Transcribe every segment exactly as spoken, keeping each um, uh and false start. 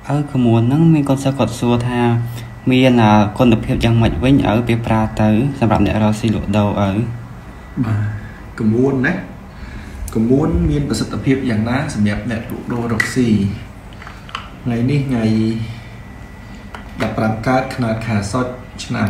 អើក្មួយហ្នឹងមានគាត់សើគាត់សួរថាមានគុណភាពយ៉ាងម៉េចវិញឲ្យវាប្រើទៅសម្រាប់អ្នករកស៊ីលក់ដូរឲ្យបាទក្មួយណាក្មួយមានប្រសិទ្ធភាពយ៉ាងណាសម្រាប់អ្នកលក់ដូររកស៊ីថ្ងៃនេះថ្ងៃដប់ប្រាំកើតខែខែសុចឆ្នាំ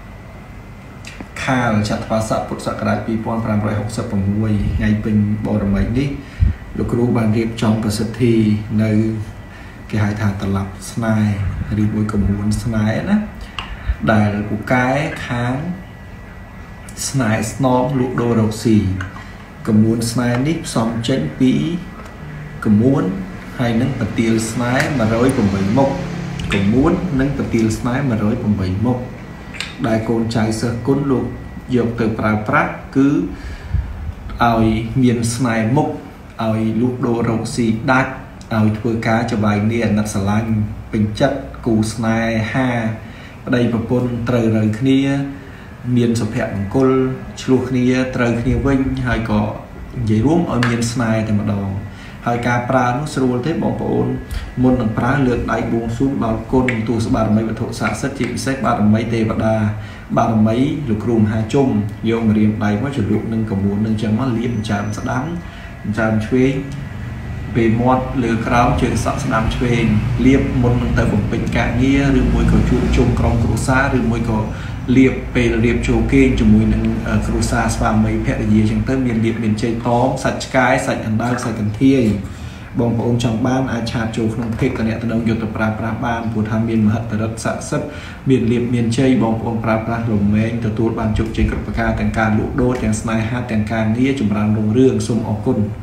ខាលចត្វាស័កពុទ្ធសករាជពីរពាន់ប្រាំរយហកសិប៦ថ្ងៃពេញបរមីនេះលោកគ្រូបានរៀបចំប្រសិទ្ធិនៅគេហៅថាតឡាប់ស្នេហ៍ឬមួយកំមួនស្នេហ៍ណាដែលពូកែខាងស្នេហ៍ស្នងលក់ដូររកស៊ីកំមួនស្នេហ៍នេះផ្សំចេញពីកំមួនហើយនឹងប្រទាលស្នេហ៍មួយរយប្រាំបីមុខកំមួននិងប្រទាលស្នេហ៍មួយរយប្រាំបីមុខដែលកូនចៅសិស្សគុណលោកយកទៅប្រើប្រាស់គឺឲ្យមានស្នេហ៍មុខឲ្យលក់ដូររកស៊ីដាច់ឲ្យធ្វើការច្បាយគ្នាអាណិតស្រឡាញ់ពេញចិត្តគូស្នេហាប្តីប្រពន្ធត្រូវរើគ្នាមានសុភមង្គលឆ្លោះគ្នាត្រូវគ្នាវិញហើយក៏និយាយរួមឲ្យមានស្នេហ៍តែម្ដងហើយការប្រើនោះស្រួលទេបងប្អូនមុននឹងប្រើលើកដៃបួងសួងដល់គុណទូសបារមីវត្ថុស័ក្តិសិទ្ធិជាពិសេសបារមីទេវតាបារមីលោកគ្រូមហាជុំយកមករៀបដៃមកជ្រលក់នឹងកមួននឹងចឹងមកលាបចាមស្ដាំចាមឆ្វេងពេលមាត់លើក្រោមជើងសក់ស្ដាំឆ្វេងលាបមុននឹងទៅបំពេញការងារឬមួយក៏ជួបជុំក្រុមគ្រួសារឬមួយក៏លាបពេលរៀបចូលគេងជាមួយនឹងគ្រួសារស្វាមីភរិយាចឹងទៅមានលាបមានជ័យតងសាច់ឆ្កែសាច់អណ្ដើកសាច់កន្ធាយបងប្អូនចង់បានអាចឆាតចូលក្នុងเพจកអ្នកតំណងយុទ្ធប្រើប្រាស់បានព្រោះថាមានមហិទ្ធិឫទ្ធិស័ក្តិសិទ្ធិមានលាបមានជ័យបងប្អូនប្រើប្រាស់រមែងទទួលបានជោគជ័យគ្រប់ប្រការទាំងការលក់ដូរទាំងស្នេហាទាំងការងារចម្រើនរុងរឿងសូមអរគុណ